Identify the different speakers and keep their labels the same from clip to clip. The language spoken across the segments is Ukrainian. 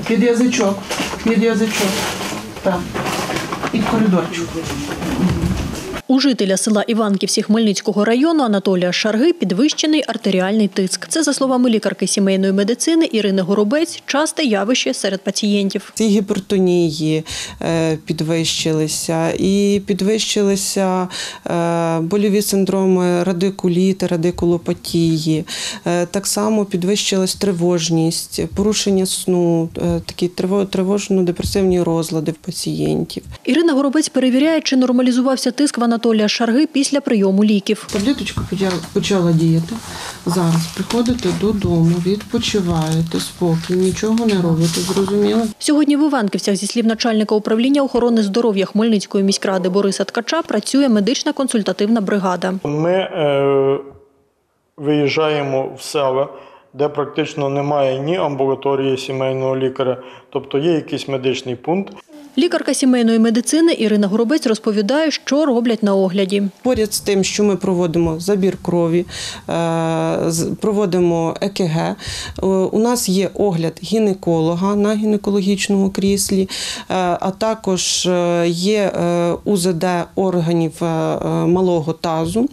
Speaker 1: Під язичок. Так. І в коридорчик.
Speaker 2: У жителя села Іванківці Хмельницького району Анатолія Шарги підвищений артеріальний тиск. Це, за словами лікарки сімейної медицини Ірини Горобець, часте явище серед пацієнтів.
Speaker 3: Ці гіпертонії підвищилися, і підвищилися больові синдроми радикуліти, радикулопатії. Так само підвищилась тривожність, порушення сну, такі тривожно-депресивні розлади в пацієнтів.
Speaker 2: Ірина Горобець перевіряє, чи нормалізувався тиск в Анатолія Шарги після прийому ліків.
Speaker 1: Таблеточка почала діяти. Зараз приходите додому, відпочиваєте, спокій, нічого не робите, зрозуміло?
Speaker 2: Сьогодні в Іванківцях, зі слів начальника управління охорони здоров'я Хмельницької міськради Бориса Ткача, працює медична консультативна бригада.
Speaker 4: Ми виїжджаємо в села, де практично немає ні амбулаторії сімейного лікаря, тобто є якийсь медичний пункт.
Speaker 2: Лікарка сімейної медицини Ірина Горобець розповідає, що роблять на огляді.
Speaker 3: Поряд з тим, що ми проводимо забір крові, проводимо ЕКГ, у нас є огляд гінеколога на гінекологічному кріслі, а також є УЗД органів малого тазу.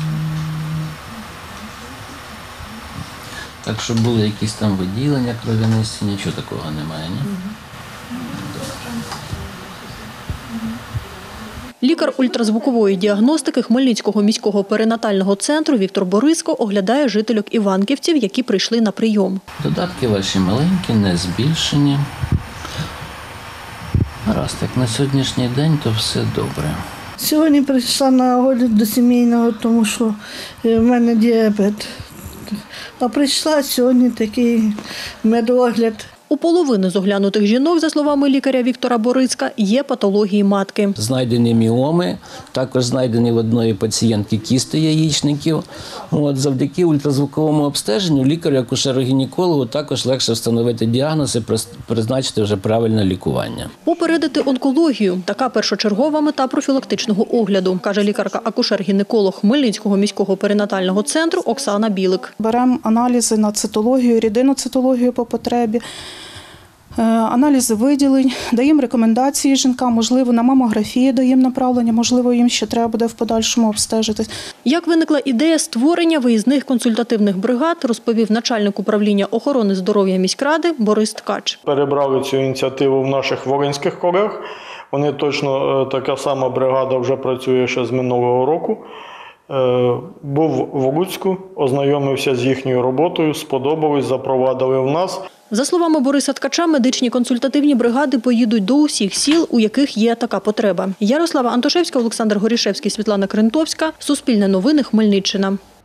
Speaker 5: Так, щоб були якісь там виділення кров'янисті, нічого такого немає, ні?
Speaker 2: Лікар ультразвукової діагностики Хмельницького міського перинатального центру Віктор Борисько оглядає жительок Іванківців, які прийшли на прийом.
Speaker 5: Додатки ваші маленькі, не збільшені. Раз, так на сьогоднішній день, то все добре.
Speaker 6: Сьогодні прийшла на огляд до сімейного, тому що в мене діабет. А прийшла сьогодні такий медогляд.
Speaker 2: У половини з оглянутих жінок, за словами лікаря Віктора Бориська, є патології матки.
Speaker 5: Знайдені міоми, також знайдені в одної пацієнтки кісти яєчників. Завдяки ультразвуковому обстеженню лікарю-акушеру-гінекологу також легше встановити діагноз і призначити вже правильне лікування.
Speaker 2: Попередити онкологію – така першочергова мета профілактичного огляду, каже лікарка-акушер-гінеколог Хмельницького міського перинатального центру Оксана Білик.
Speaker 7: Беремо аналізи на цитологію, рідиноцитологію по потребі. Аналізи виділень, даємо рекомендації жінкам, можливо, на мамографію даємо направлення, можливо, їм ще треба буде в подальшому обстежитись.
Speaker 2: Як виникла ідея створення виїзних консультативних бригад, розповів начальник управління охорони здоров'я міськради Борис Ткач.
Speaker 4: Перебрали цю ініціативу в наших волинських колег. Вони точно, така сама бригада вже працює ще з минулого року. Був в Луцьку, ознайомився з їхньою роботою, сподобалось, запровадили в нас.
Speaker 2: За словами Бориса Ткача, медичні консультативні бригади поїдуть до усіх сіл, у яких є така потреба. Ярослава Антошевська, Олександр Горішевський, Світлана Крентовська. Суспільне новини, Хмельниччина.